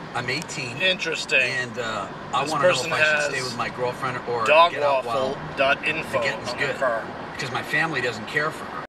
I'm 18. Interesting. And I This want to know person if I should has stay with my girlfriend or get out while Dogwaffle.info the getting's on good. their car. Because my family doesn't care for her.